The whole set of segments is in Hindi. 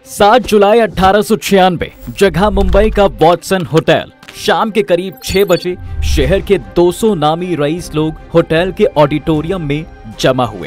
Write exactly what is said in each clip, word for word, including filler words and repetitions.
सात जुलाई अठारह सौ छियानवे, जगह मुंबई का वॉटसन होटल। शाम के करीब छह बजे शहर के दो सौ नामी रईस लोग होटल के ऑडिटोरियम में जमा हुए।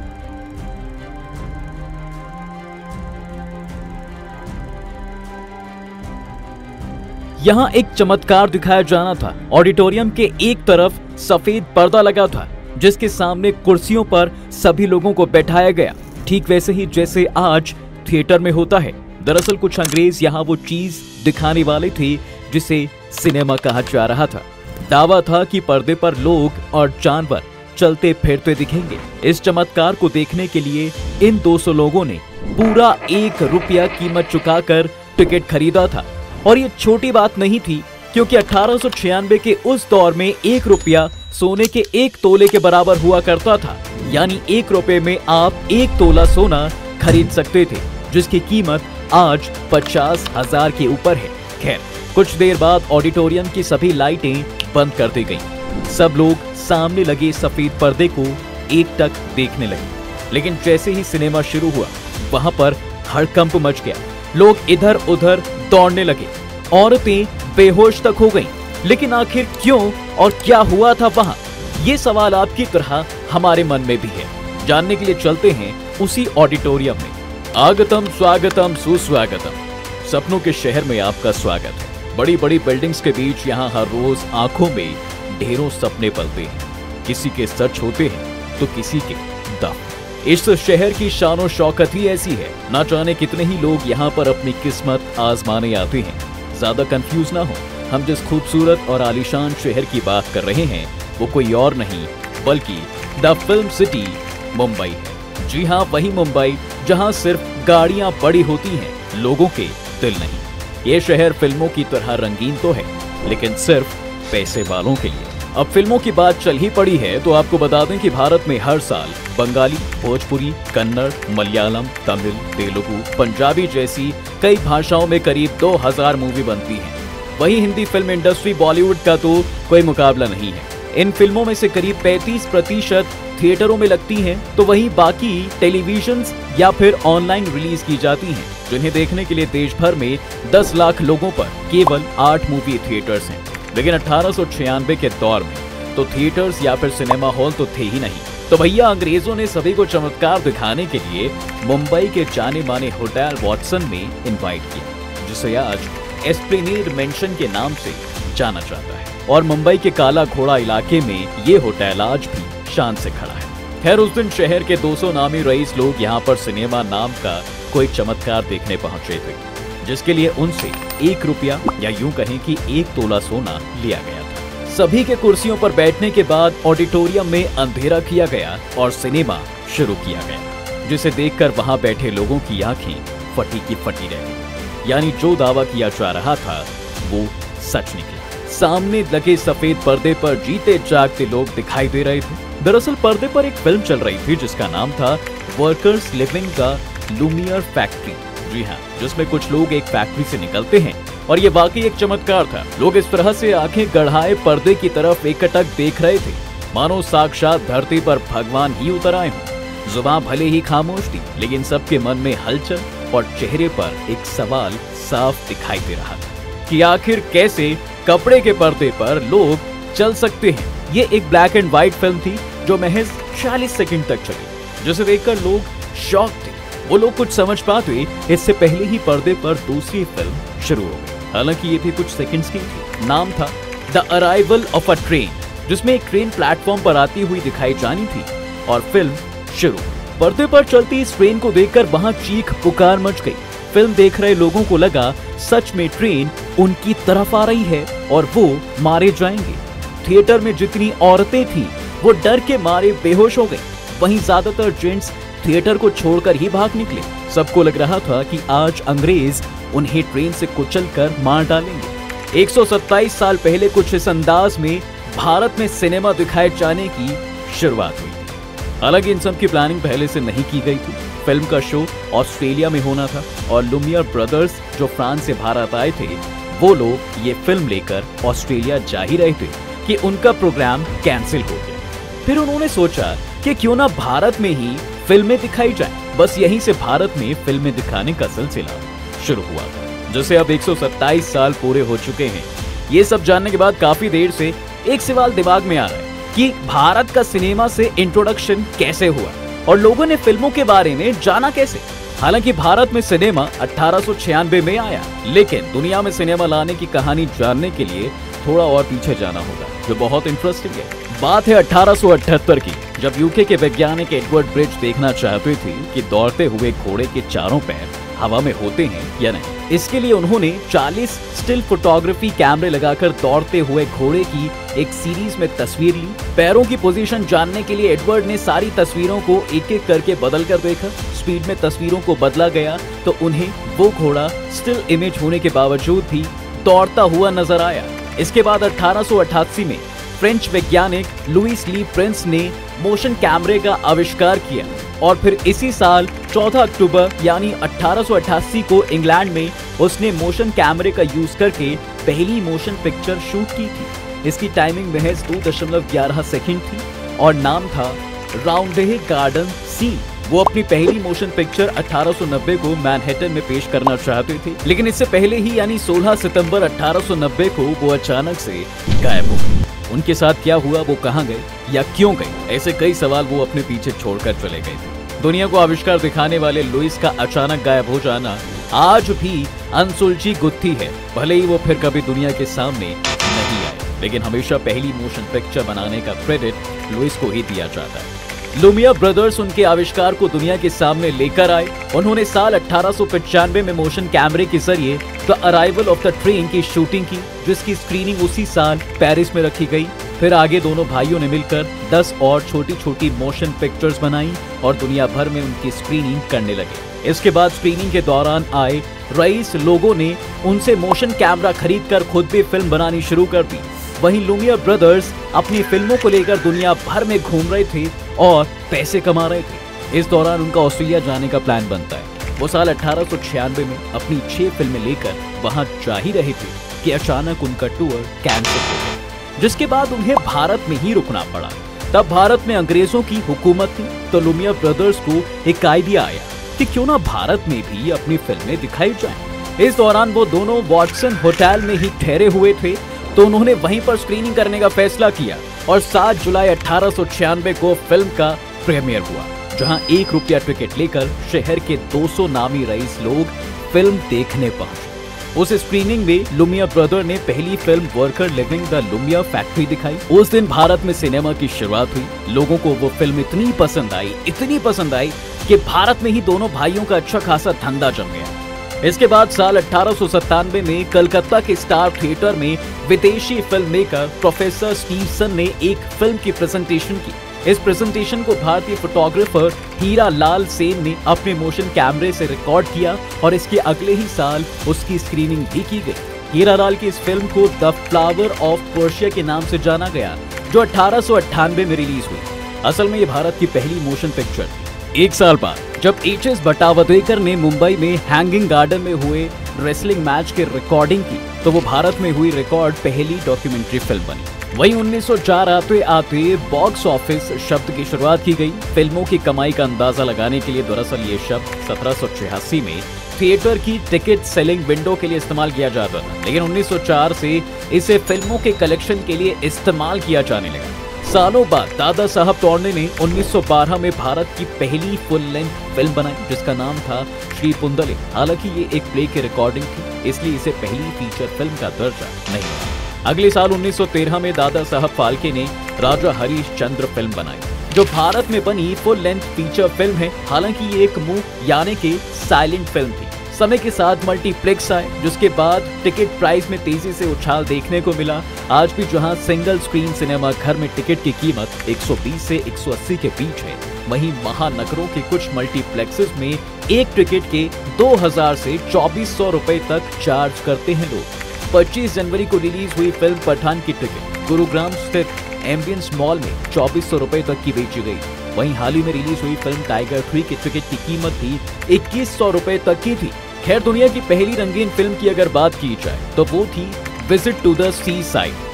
यहां एक चमत्कार दिखाया जाना था। ऑडिटोरियम के एक तरफ सफेद पर्दा लगा था, जिसके सामने कुर्सियों पर सभी लोगों को बैठाया गया, ठीक वैसे ही जैसे आज थिएटर में होता है। दरअसल कुछ अंग्रेज यहाँ वो चीज दिखाने वाले थे जिसे सिनेमा कहा जा रहा था। दावा था कि पर्दे पर लोग और जानवर चलते फिरते दिखेंगे। इस चमत्कार को देखने के लिए इन दो सौ लोगों ने पूरा एक रुपया कीमत चुकाकर टिकट खरीदा था। और ये छोटी बात नहीं थी, क्योंकि अठारह सौ छियानवे के उस दौर में एक रुपया सोने के एक तोले के बराबर हुआ करता था। यानी एक रुपए में आप एक तोला सोना खरीद सकते थे, जिसकी कीमत आज पचास हजार के ऊपर है। खैर, कुछ देर बाद ऑडिटोरियम की सभी लाइटें बंद कर दी गईं। सब लोग सामने लगे सफेद पर्दे को एकटक देखने लगे। लेकिन जैसे ही सिनेमा शुरू हुआ, वहां पर हड़कंप मच गया। लोग इधर उधर दौड़ने लगे, औरतें बेहोश तक हो गईं। लेकिन आखिर क्यों और क्या हुआ था वहां, ये सवाल आपकी तरह हमारे मन में भी है। जानने के लिए चलते हैं उसी ऑडिटोरियम में। आगतम स्वागतम सुस्वागतम, सपनों के शहर में आपका स्वागत है। बड़ी बड़ी बिल्डिंग्स के बीच यहाँ हर रोज आंखों में ढेरों सपने पलते हैं। किसी के सच होते हैं तो किसी के दम। इस शहर की शानो शौकत ही ऐसी है। ना जाने कितने ही लोग यहाँ पर अपनी किस्मत आजमाने आते हैं। ज्यादा कंफ्यूज ना हो, हम जिस खूबसूरत और आलीशान शहर की बात कर रहे हैं वो कोई और नहीं बल्कि द फिल्म सिटी मुंबई है। जी हाँ, वही मुंबई जहाँ सिर्फ गाड़ियां बड़ी होती हैं, लोगों के दिल नहीं। ये शहर फिल्मों की तरह रंगीन तो है, लेकिन सिर्फ पैसे वालों के लिए। अब फिल्मों की बात चल ही पड़ी है तो आपको बता दें कि भारत में हर साल बंगाली, भोजपुरी, कन्नड़, मलयालम, तमिल, तेलुगु, पंजाबी जैसी कई भाषाओं में करीब दो हजार मूवी बनती हैं। वही हिंदी फिल्म इंडस्ट्री बॉलीवुड का तो कोई मुकाबला नहीं है। इन फिल्मों में से करीब पैंतीस प्रतिशत थिएटरों में लगती हैं, तो वहीं बाकी टेलीविजन या फिर ऑनलाइन रिलीज की जाती हैं, जिन्हें देखने के लिए देश भर में दस लाख लोगों पर केवल आठ मूवी थिएटर्स हैं। लेकिन अठारह सौ छियानवे के दौर में तो थिएटर्स या फिर सिनेमा हॉल तो थे ही नहीं। तो भैया अंग्रेजों ने सभी को चमत्कार दिखाने के लिए मुंबई के जाने माने होटल वॉटसन में इन्वाइट किया, जिसे आज एस्प्लेनेड मेंशन के नाम से जाना जाता है। और मुंबई के काला घोड़ा इलाके में ये होटल आज भी शान से खड़ा है। खैर, उस दिन शहर के दो सौ नामी रईस लोग यहाँ पर सिनेमा नाम का कोई चमत्कार देखने पहुंचे थे, जिसके लिए उनसे एक रुपया या यूं कहें कि एक तोला सोना लिया गया था। सभी के कुर्सियों पर बैठने के बाद ऑडिटोरियम में अंधेरा किया गया और सिनेमा शुरू किया गया, जिसे देखकर वहां बैठे लोगों की आंखें फटी की फटी रह गई। यानी जो दावा किया जा रहा था वो सच निकला। सामने लगे सफेद पर्दे पर जीते जागते लोग दिखाई दे रहे थे। दरअसल पर्दे पर एक फिल्म चल रही थी जिसका नाम था workers leaving the Lumiere factory. जी हाँ, जिसमें कुछ लोग एक फैक्ट्री से निकलते हैं और ये वाकई एक चमत्कार था। लोग इस तरह से आंखें गड़ाए पर्दे की तरफ एकटक देख रहे थे, मानो साक्षात धरती पर भगवान ही उतर आए हों। जुबान भले ही खामोश थी, लेकिन सबके मन में हलचल और चेहरे पर एक सवाल साफ दिखाई दे रहा था कि आखिर कैसे कपड़े के पर्दे पर लोग चल सकते हैं। ये एक ब्लैक एंड व्हाइट फिल्म थी जो महज चालीस सेकंड तक चली, जिसे देखकर लोग शॉक थे। वो लोग कुछ समझ पाते इससे पहले ही पर्दे पर दूसरी फिल्म शुरू हो गई। हालांकि ये भी कुछ सेकंड्स की थी। नाम था the arrival of a train, जिसमें एक ट्रेन प्लेटफॉर्म पर आती हुई दिखाई जानी थी और फिल्म शुरू। पर्दे पर चलती इस ट्रेन को देखकर वहां चीख पुकार मच गई। फिल्म देख रहे लोगों को लगा सच में ट्रेन उनकी तरफ आ रही है और वो मारे जाएंगे। थिएटर में जितनी औरतें थीं, वो डर के मारे बेहोश हो गईं। वहीं ज्यादातर जेंट्स थिएटर को छोड़कर ही भाग निकले। सबको लग रहा था कि आज अंग्रेज उन्हें ट्रेन से कुचल कर मार डालेंगे। एक सौ सत्ताईस साल पहले कुछ इस अंदाज में भारत में सिनेमा दिखाए जाने की शुरुआत हुई थी। हालांकि इन सब की प्लानिंग पहले से नहीं की गई थी। फिल्म का शो ऑस्ट्रेलिया में होना था और लुमियर ब्रदर्स जो फ्रांस से भारत आए थे, वो लोग ये फिल्म लेकर ऑस्ट्रेलिया जा ही रहे थे कि उनका प्रोग्राम कैंसिल हो गया। फिर उन्होंने सोचा कि क्यों ना भारत में ही फिल्में दिखाई जाएं। बस यहीं से भारत में फिल्में दिखाने का सिलसिला शुरू हुआ था, जिसे अब एक सौ सत्ताईस साल पूरे हो चुके हैं। ये सब जानने के बाद काफी देर से एक सवाल दिमाग में आ रहा है कि भारत का सिनेमा से इंट्रोडक्शन कैसे हुआ और लोगों ने फिल्मों के बारे में जाना कैसे। हालांकि भारत में सिनेमा अठारह सौ छियानवे में आया, लेकिन दुनिया में सिनेमा लाने की कहानी जानने के लिए थोड़ा और पीछे जाना होगा, जो बहुत इंटरेस्टिंग है। बात है अठारह सौ अठहत्तर की, जब यूके के वैज्ञानिक एडवर्ड ब्रिज देखना चाहते थे कि दौड़ते हुए घोड़े के चारों पैर हवा में होते हैं या नहीं। इसके लिए उन्होंने चालीस स्टिल फोटोग्राफी कैमरे लगाकर दौड़ते हुए घोड़े की एक सीरीज में तस्वीर ली। पैरों की पोजीशन जानने के लिए एडवर्ड ने सारी तस्वीरों को एक एक करके बदल कर देखा। स्पीड में तस्वीरों को बदला गया तो उन्हें वो घोड़ा स्टिल इमेज होने के बावजूद भी दौड़ता हुआ नजर आया। इसके बाद अठारह सौ अठासी में फ्रेंच वैज्ञानिक लुइस ली प्रिंस ने मोशन कैमरे का आविष्कार किया और फिर इसी साल चौदह अक्टूबर यानी अठारह सौ अठासी को इंग्लैंड में उसने मोशन कैमरे का यूज करके पहली मोशन पिक्चर शूट की थी। इसकी टाइमिंग महज दो दशमलव ग्यारह सेकंड थी और नाम था राउंडेहे गार्डन सीन। वो अपनी पहली मोशन पिक्चर अठारह सौ नब्बे को मैनहट्टन में पेश करना चाहते थे, लेकिन इससे पहले ही यानी सोलह सितंबर अठारह सौ नब्बे को वो अचानक से गायब हो गए। उनके साथ क्या हुआ, वो कहां गए या क्यों गए, ऐसे कई सवाल वो अपने पीछे छोड़कर चले गए थे। दुनिया को आविष्कार दिखाने वाले लुइस का अचानक गायब हो जाना आज भी अनसुलझी गुत्थी है। भले ही वो फिर कभी दुनिया के सामने नहीं आए, लेकिन हमेशा पहली मोशन पिक्चर बनाने का क्रेडिट लुइस को ही दिया जाता है। लुमियर ब्रदर्स उनके आविष्कार को दुनिया के सामने लेकर आए। उन्होंने साल अठारह सौ पचानवे में मोशन कैमरे के जरिए the arrival of the train की शूटिंग की, जिसकी स्क्रीनिंग उसी साल पेरिस में रखी गई। फिर आगे दोनों भाइयों ने मिलकर दस और छोटी छोटी मोशन पिक्चर्स बनाई और दुनिया भर में उनकी स्क्रीनिंग करने लगे। इसके बाद स्क्रीनिंग के दौरान आए रईस लोगों ने उनसे मोशन कैमरा खरीदकर खुद भी फिल्म बनानी शुरू कर दी। वहीं लुमियर ब्रदर्स अपनी फिल्मों को लेकर दुनिया भर में घूम रहे थे और पैसे कमा रहे थे। इस दौरान उनका ऑस्ट्रेलिया जाने का प्लान बनता है। वो साल अठारह सौ छियानवे में अपनी छह फिल्में लेकर वहां जा ही रहे थे कि अचानक उनका टूर कैंसिल हो गया, जिसके बाद उन्हें भारत में ही रुकना पड़ा। तब भारत में अंग्रेजों की हुकूमत थी, तो लुमियर ब्रदर्स को एक आइडिया आया कि क्यों ना भारत में भी अपनी फिल्में दिखाई जाएं। इस दौरान वो दोनों वॉटसन होटल में ही ठहरे हुए थे, तो उन्होंने वहीं पर स्क्रीनिंग करने का फैसला किया और सात जुलाई अठारह सौ छियानवे को फिल्म का प्रीमियर हुआ, जहां एक रुपया टिकट लेकर शहर के दो सौ नामी रईस लोग फिल्म देखने पहुंचे। उस स्क्रीनिंग में लुमियर ब्रदर ने पहली film worker leaving the Lumiere factory दिखाई। उस दिन भारत में सिनेमा की शुरुआत हुई। लोगों को वो फिल्म इतनी पसंद आई, इतनी पसंद आई कि भारत में ही दोनों भाइयों का अच्छा खासा धंधा जम गया। इसके बाद साल अठारह सौ सत्तानवे में कलकत्ता के स्टार थिएटर में विदेशी फिल्म मेकर प्रोफेसर स्टीवसन ने एक फिल्म की प्रेजेंटेशन की। इस प्रेजेंटेशन को भारतीय फोटोग्राफर हीरा लाल सेन ने अपने मोशन कैमरे से रिकॉर्ड किया और इसके अगले ही साल उसकी स्क्रीनिंग भी की गई। हीरा लाल की इस फिल्म को द फ्लावर ऑफ पर्शिया के नाम से जाना गया, जो अठारह सौ अट्ठानवे में रिलीज हुई। असल में ये भारत की पहली मोशन पिक्चर थी। एक साल बाद जब एच एस भट्टावदेकर ने मुंबई में हैंगिंग गार्डन में हुए रेसलिंग मैच की रिकॉर्डिंग की, तो वो भारत में हुई रिकॉर्ड पहली डॉक्यूमेंट्री फिल्म बनी। वहीं उन्नीस सौ चार आते आते बॉक्स ऑफिस शब्द की शुरुआत की गई। फिल्मों की कमाई का अंदाजा लगाने के लिए दरअसल ये शब्द सत्रह सौ छियासी में थिएटर की टिकट सेलिंग विंडो के लिए इस्तेमाल किया जाता था, लेकिन उन्नीस सौ चार से इसे फिल्मों के कलेक्शन के लिए इस्तेमाल किया जाने लगा। सालों बाद दादा साहब टोर्ने ने उन्नीस सौ बारह में भारत की पहली फुल लेंथ फिल्म बनाई, जिसका नाम था श्री पुंडलिक। हालांकि ये एक प्ले की रिकॉर्डिंग थी, इसलिए इसे पहली फीचर फिल्म का दर्जा नहीं मिला। अगले साल उन्नीस सौ तेरह में दादा साहब फाल्के ने राजा हरिश्चंद्र फिल्म बनाई, जो भारत में बनी फुल लेंथ फीचर फिल्म है। हालांकि ये एक मूक यानी कि साइलेंट फिल्म थी। समय के साथ मल्टीप्लेक्स आए, जिसके बाद टिकट प्राइस में तेजी से उछाल देखने को मिला। आज भी जहां सिंगल स्क्रीन सिनेमा घर में टिकट की कीमत एक सौ बीस से एक सौ अस्सी के बीच है, वहीं महानगरों के कुछ मल्टीप्लेक्सेस में एक टिकट के दो हज़ार से चौबीस सौ रुपए तक चार्ज करते हैं लोग। पच्चीस जनवरी को रिलीज हुई फिल्म पठान की टिकट गुरुग्राम स्थित एम्बियंस मॉल में चौबीस सौ रुपए तक की बेची गई। वहीं हाल ही में रिलीज हुई फिल्म टाइगर थ्री की टिकट की कीमत भी इक्कीस सौ रुपए तक की थी। खैर, दुनिया की पहली रंगीन फिल्म की अगर बात की जाए तो वो थी visit to the seaside.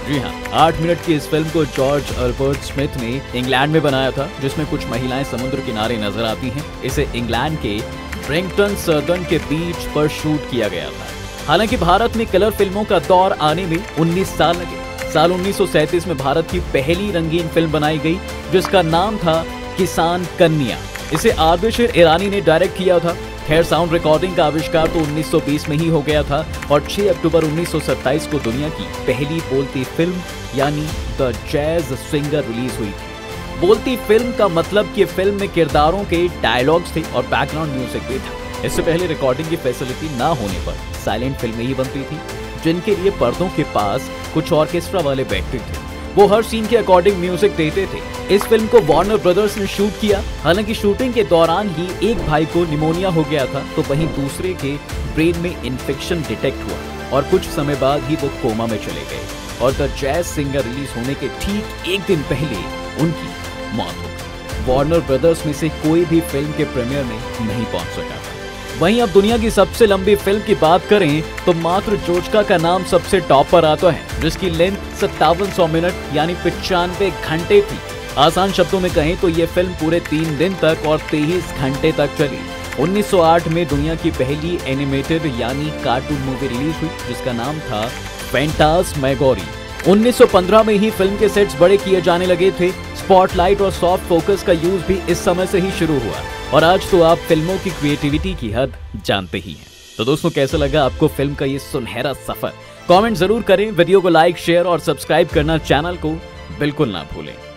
जी हाँ, आठ मिनट की इस फिल्म को जॉर्ज अल्बर्ट स्मिथ ने इंग्लैंड में बनाया था, जिसमें कुछ महिलाएं समुद्र किनारे नजर आती हैं। इसे इंग्लैंड के ब्रिंगटन सर्दन के बीच पर शूट किया गया था। हालांकि भारत में कलर फिल्मों का दौर आने में उन्नीस साल लगे। साल उन्नीस सौ सैंतीस में भारत की पहली रंगीन फिल्म बनाई गई, जिसका नाम था किसान कन्या। इसे आदिशिर ईरानी ने डायरेक्ट किया था। खैर, साउंड रिकॉर्डिंग का आविष्कार तो उन्नीस सौ बीस में ही हो गया था और छह अक्टूबर उन्नीस सौ सत्ताईस को दुनिया की पहली बोलती फिल्म यानी द जैज सिंगर रिलीज हुई थी। बोलती फिल्म का मतलब कि फिल्म में किरदारों के डायलॉग्स थे और बैकग्राउंड म्यूजिक भी था। इससे पहले रिकॉर्डिंग की फैसिलिटी ना होने पर साइलेंट फिल्में ही बनती थी, जिनके लिए पर्दों के पास कुछ ऑर्केस्ट्रा वाले व्यक्ति थे। वो हर सीन के अकॉर्डिंग म्यूजिक देते थे। इस फिल्म को वार्नर ब्रदर्स ने शूट किया। हालांकि शूटिंग के दौरान ही एक भाई को निमोनिया हो गया था, तो वहीं दूसरे के ब्रेन में इन्फेक्शन डिटेक्ट हुआ और कुछ समय बाद ही वो कोमा में चले गए और द जैज सिंगर रिलीज होने के ठीक एक दिन पहले उनकी मौत हो गई। वार्नर ब्रदर्स में से कोई भी फिल्म के प्रीमियर में नहीं पहुंच सका था। वहीं अब दुनिया की सबसे लंबी फिल्म की बात करें तो मात्र जोचका का नाम सबसे टॉप पर आता है, जिसकी लेंथ सत्तावन सौ मिनट यानी पिचानवे घंटे थी। आसान शब्दों में कहें तो ये फिल्म पूरे तीन दिन तक और तेईस घंटे तक चली। उन्नीस सौ आठ में दुनिया की पहली एनिमेटेड यानी कार्टून मूवी रिलीज हुई, जिसका नाम था फैंटास्मैगोरी। उन्नीस सौ पंद्रह में ही फिल्म के सेट्स बड़े किए जाने लगे थे। स्पॉटलाइट और सॉफ्ट फोकस का यूज भी इस समय से ही शुरू हुआ और आज तो आप फिल्मों की क्रिएटिविटी की हद जानते ही हैं। तो दोस्तों, कैसा लगा आपको फिल्म का ये सुनहरा सफर? कमेंट जरूर करें। वीडियो को लाइक, शेयर और सब्सक्राइब करना चैनल को बिल्कुल ना भूलें।